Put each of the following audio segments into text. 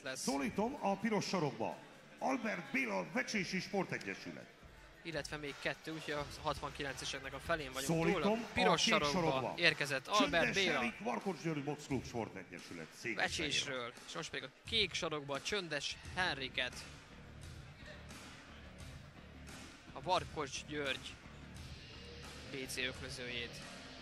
lesz. Szólítom a piros sarokba. Albert Béla Vecsési Sportegyesület. Illetve még kettő, úgyhogy a 69-eseknek a felén vagyunk Szólítom túl. A piros a kék sarokba érkezett Albert Béla. Erik Varkos Győri Box Club Sportegyesület. Vecsésről. És most pedig a kék sarokba Csöndes Henriket. A Varkos György PC öklözőjét.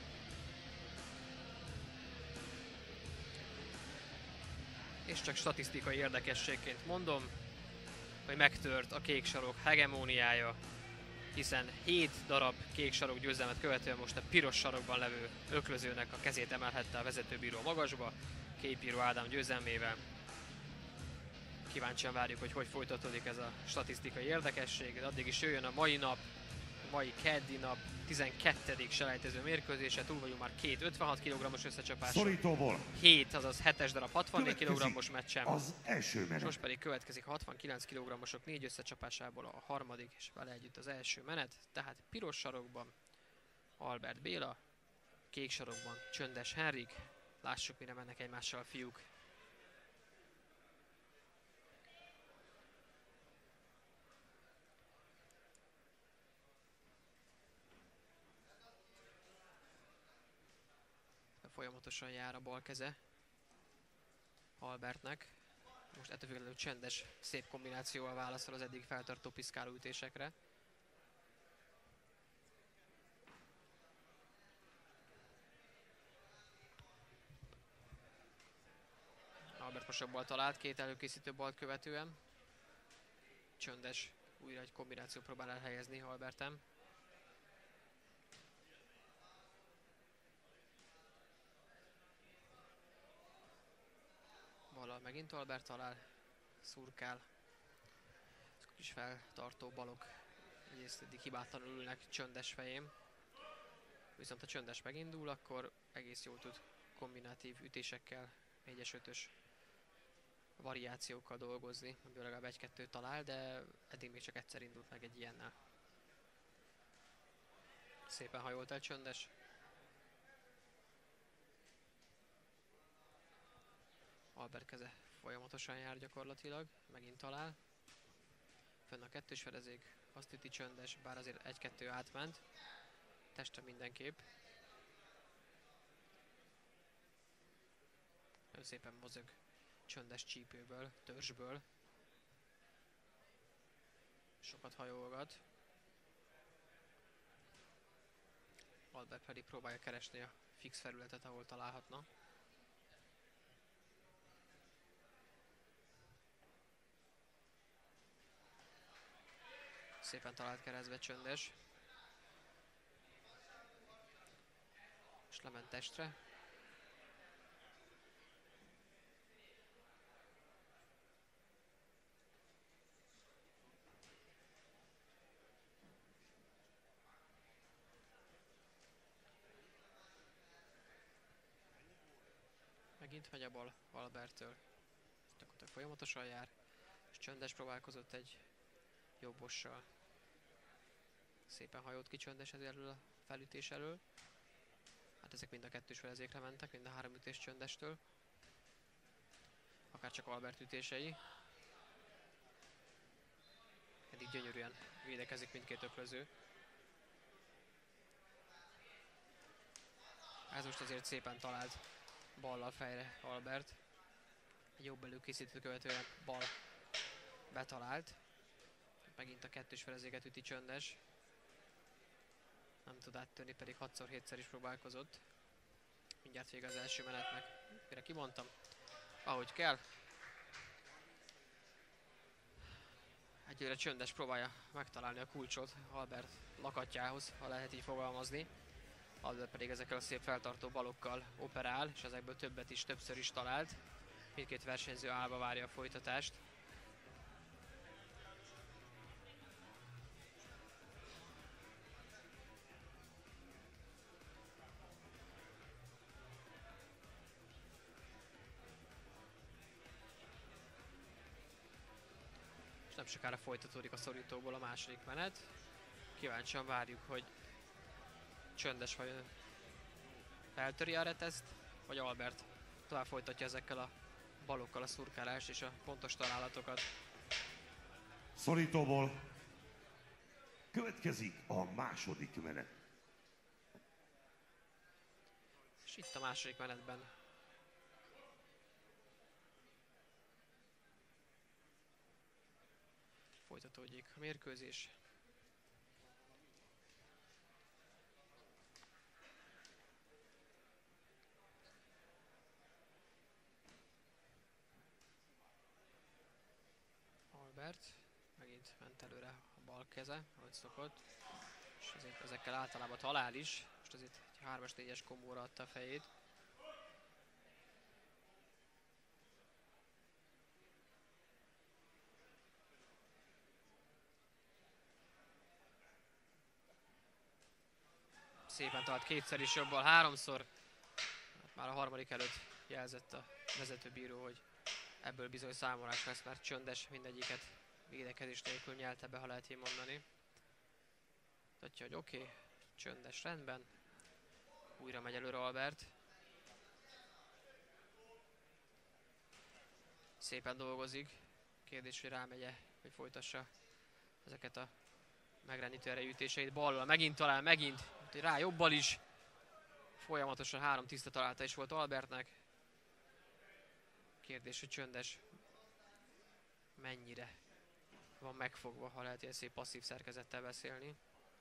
És csak statisztikai érdekességként mondom, hogy megtört a kék sarok hegemóniája, hiszen 7 darab kék sarok győzelmet követően most a piros sarokban levő öklözőnek a kezét emelhette a vezetőbíró magasba, Képíró Ádám győzelmével. Kíváncsian várjuk, hogy folytatódik ez a statisztikai érdekesség, de addig is jöjjön a mai nap, a mai keddi nap, 12. selejtező mérkőzése, túl vagyunk már 2 56 kg-os összecsapáson. Szorítóból. 7, azaz 7-es darab 64 kg-os meccsen. Az első menet. Most pedig következik 69 kg-osok 4 összecsapásából a harmadik, és vele együtt az első menet. Tehát piros sarokban Albert Béla, kék sarokban Csöndes Henrik. Lássuk, mire mennek egymással a fiúk. Folyamatosan jár a bal keze Albertnek. Most ettől függetlenül csendes, szép kombinációval válaszol az eddig feltartó piszkáló ütésekre. Albert most jobbal talált, 2 előkészítő balt követően. Csöndes újra egy kombináció próbál elhelyezni Alberten. Megint Albert talál, szurkál. Ez kis feltartó balok egyrészt eddig hibátlanul ülnek Csöndes fején. Viszont ha Csöndes megindul, akkor egész jól tud kombinatív ütésekkel, 4-es, 5-ös variációkkal dolgozni, amiből legalább 1-2 talál, de eddig még csak egyszer indult meg egy ilyennel. Szépen hajolt el Csöndes. Albert keze folyamatosan jár gyakorlatilag, megint talál. Fönn a kettős fedezék, azt üti Csöndes, bár azért 1-2 átment. Testre mindenképp. Nagyon szépen mozog Csöndes csípőből, törzsből. Sokat hajolgat. Albert pedig próbálja keresni a fix felületet, ahol találhatna. Szépen talált keresztbe Csöndes. És lement testre. Megint megy a bal Alberttől. Gyakorlatilag folyamatosan jár. És Csöndes próbálkozott egy jobbossal. Szépen hajolt ki Csöndes ezzel a felütés elől. Hát ezek mind a kettős felezékre mentek, mind a 3 ütés Csöndestől. Akár csak Albert ütései. Eddig gyönyörűen védekezik mindkét öklöző. Ez most azért szépen talált ballal fejre Albert. Egy jobb előkészítő követően bal betalált. Megint a kettős felezéket üti Csöndes. Nem tud áttörni, pedig 6x7-szer is próbálkozott. Mindjárt vége az első menetnek. Mire kimondtam? Ahogy kell. Egyőre Csöndes próbálja megtalálni a kulcsot Albert lakatjához, ha lehet így fogalmazni. Albert pedig ezekkel a szép feltartó balokkal operál, és ezekből többször is talált. Mindkét versenyző állva várja a folytatást. Nem sokára folytatódik a szorítóból a második menet. Kíváncsian várjuk, hogy Csöndes vajon feltöri a reteszt, vagy Albert tovább folytatja ezekkel a balokkal a szurkálást és a pontos találatokat. Szorítóból következik a második menet. És itt a második menetben folytatódjék a mérkőzés. Albert megint ment előre a bal keze, ahogy szokott, és ezekkel általában talál is. Most azért egy 3-4-es kombóra adta a fejét. Szépen talált kétszer is jobbal, háromszor. Már a harmadik előtt jelzett a vezetőbíró, hogy ebből bizony számolás lesz, mert csöndes, mindegyiket védekezés nélkül nyelte be, ha lehet így mondani. Tudja, hogy oké, csöndes, rendben. Újra megy előre Albert. Szépen dolgozik. Kérdés, hogy rámegye, hogy folytassa ezeket a megrendítő erejű ütéseit. Ballal megint talál, megint rá jobbal is. Folyamatosan 3 tiszta találata is volt Albertnek. Kérdés, hogy csöndes mennyire van megfogva, ha lehet ilyen szép passzív szerkezettel beszélni.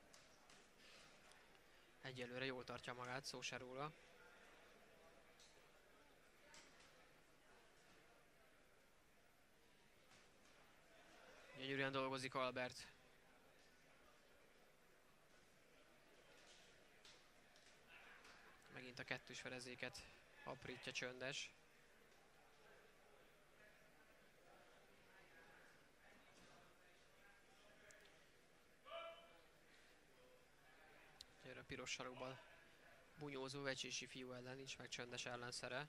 Egyelőre jól tartja magát, szó se róla. Gyönyörűen dolgozik Albert. Megint a kettős verezéket aprítja csöndes. A piros sarokban bunyózó Vecsési fiú ellen nincs meg csöndes ellenszere.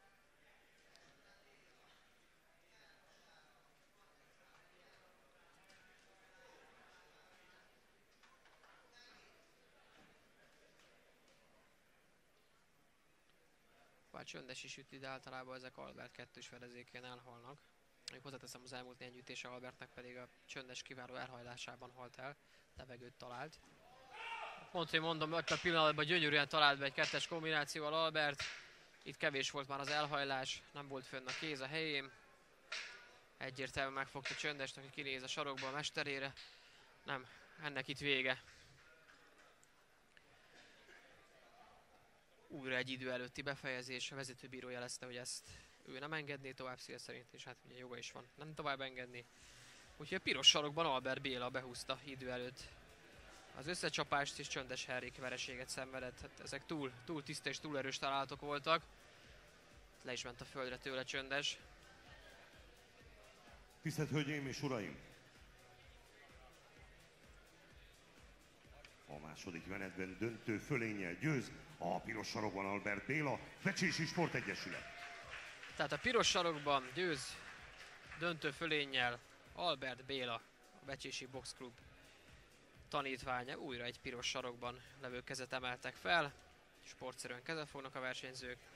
Bár csöndes is üt, de általában ezek Albert kettős verezékén elhalnak. Még hozzáteszem, az elmúlt 4 ütése Albertnek pedig a csöndes kiváló elhajlásában halt el, levegőt talált. Pont, hogy mondom, ott a pillanatban gyönyörűen talált be egy kettes kombinációval Albert. Itt kevés volt már az elhajlás, nem volt fönn a kéz a helyén. Egyértelműen megfogta csöndest, aki kinéz a sarokba a mesterére. Nem, ennek itt vége. Újra egy idő előtti befejezés, a vezetőbíró jelezte, hogy ezt ő nem engedné tovább szíve szerint, és hát ugye joga is van nem tovább engedni. Úgyhogy a piros sarokban Albert Béla behúzta idő előtt az összecsapást, és csöndes Henrik vereséget szenvedett. Hát ezek túl tiszta és túl erős találatok voltak. Le is ment a földre tőle csöndes. Tisztelt Hölgyeim és Uraim! A második menetben döntő fölénnyel győz a piros sarokban Albert Béla, Vecsési Sportegyesület. Tehát a piros sarokban győz döntő fölénnyel Albert Béla, a Vecsési Box Club tanítványa. Újra egy piros sarokban levő kezet emeltek fel. Sportszerűen kezel fognak a versenyzők.